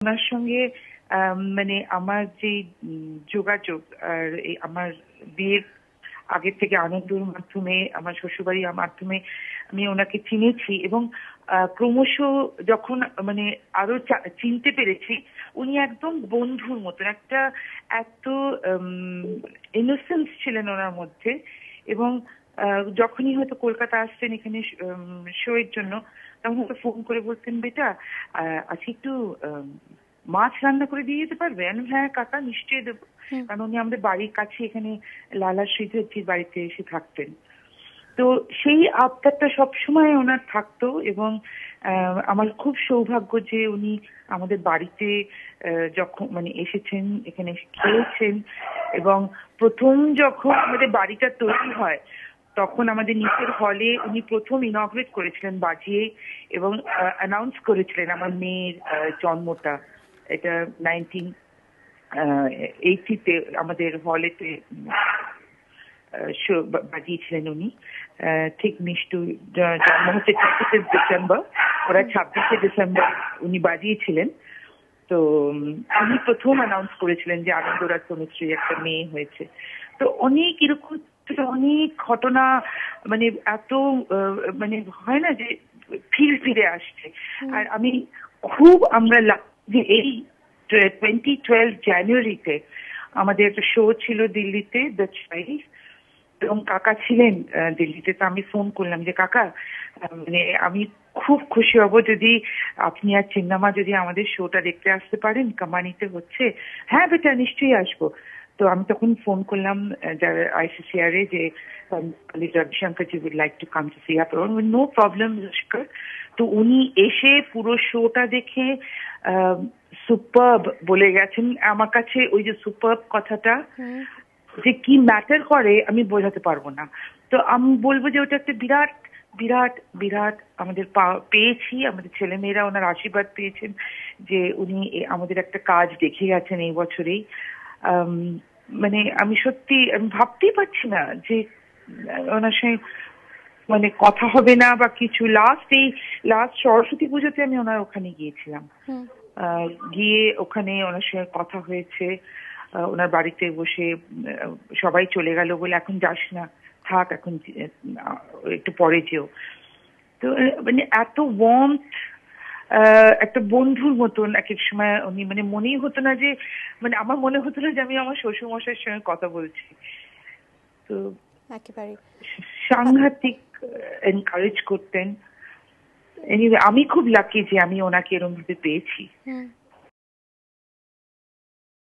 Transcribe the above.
ওনার সঙ্গে মানে আমার যে যোগাযোগ আর আমার বিয়ের আগে থেকে আনন্দর মাধ্যমে আমার শ্বশুরবাড়ির মাধ্যমে আমি ওনাকে চিনেছি এবং ক্রমশ যখন মানে আরো চিনতে পেরেছি উনি একদম বন্ধুর মতন একটা এত ইনোসেন্স ছিলেন ওনার মধ্যে। এবং যখনই হয়তো কলকাতা আসতেন এখানে শো এর জন্য তখন হয়তো ফোন করে বলতেন, বেটা আজকে একটু মাছ রান্না করে দিয়ে যেতে পারবে? হ্যাঁ কাকা নিশ্চয়ই দেবো। কারণ উনি আমাদের বাড়ির কাছে এখানে লালা শ্রীধরজির বাড়িতে এসে থাকতেন। তো সেই আবদারটা সবসময় ওনার থাকতো এবং আমার খুব সৌভাগ্য যে উনি আমাদের বাড়িতে যখন মানে এসেছেন, এখানে খেয়েছেন এবং প্রথম যখন আমাদের বাড়িটা তৈরি হয় তখন আমাদের নিচের হলে উনি প্রথম ইনগ্রেট করেছিলেন বাজিয়ে এবং অ্যানাউন্স করেছিলেন আমার মেয়ের জন্মটা। এটা 1980-তে আমাদের হলেতে বাজিয়েছিলেন উনি। ঠিক মিষ্টু জন্ম হচ্ছে 25 ডিসেম্বর, ওরা 26 ডিসেম্বর উনি বাজিয়েছিলেন। তো উনি প্রথম অ্যানাউন্স করেছিলেন যে আনন্দর আর তনুশ্রী একটা মেয়ে হয়েছে। তো অনেক এরকম অনেক ঘটনা মানে এত মানে হয় না যে ফিরে আসছে। আর আমি খুব আমরা যে এই 2012 জানুয়ারিতে আমাদের একটা শো ছিল দিল্লিতে, দ্য চয়েস, এবং কাকা ছিলেন দিল্লিতে। তো আমি ফোন করলাম যে কাকা মানে আমি খুব খুশি হব যদি আপনি আর চিন্নামা যদি আমাদের শোটা দেখতে আসতে পারেন, কামানিতে হচ্ছে। হ্যাঁ বেটা নিশ্চয়ই আসবো। তো আমি তখন ফোন করলাম যারা ICCR এ যে Ravishankar ji would like to come to see us. No problem Ravishankar. তো উনি এসে পুরো শোটা দেখে সুপারব বলে গেছেন। আমার কাছে ওই যে সুপারব কথাটা যে কি ম্যাটার করে আমি বোঝাতে পারবো না। তো আমি বলবো যে ওটা একটা বিরাট বিরাট বিরাট আমাদের পেয়েছি, আমাদের ছেলেমেয়েরা ওনার আশীর্বাদ পেয়েছেন যে উনি আমাদের একটা কাজ দেখে গেছেন এই বছরেই। মানে আমি সত্যি আমি ভাবতেই পারছি না যে ওনার সঙ্গে মানে কথা হবে না বা কিছু। লাস্ট সরস্বতী পুজোতে আমি ওনার ওখানে গিয়েছিলাম, গিয়ে ওখানে ওনার সঙ্গে কথা হয়েছে। ওনার বাড়িতে বসে সবাই চলে গেল বলে এখন যাস না, থাক এখন একটু পরে যেও। তো মানে এত ওয়ার্মথ, একটা বন্ধুর মতন এক এক সময় উনি মানে মনেই হতো না যে মানে আমার মনে হতো না যে আমি আমার শ্বশুর মশাইয়ের সঙ্গে কথা বলছি। তো একেবারে সাংঘাতিক এনকারেজ করতেন। এনিওয়ে আমি খুব লাকি যে আমি ওনাকে এরকম ভাবে পেয়েছি।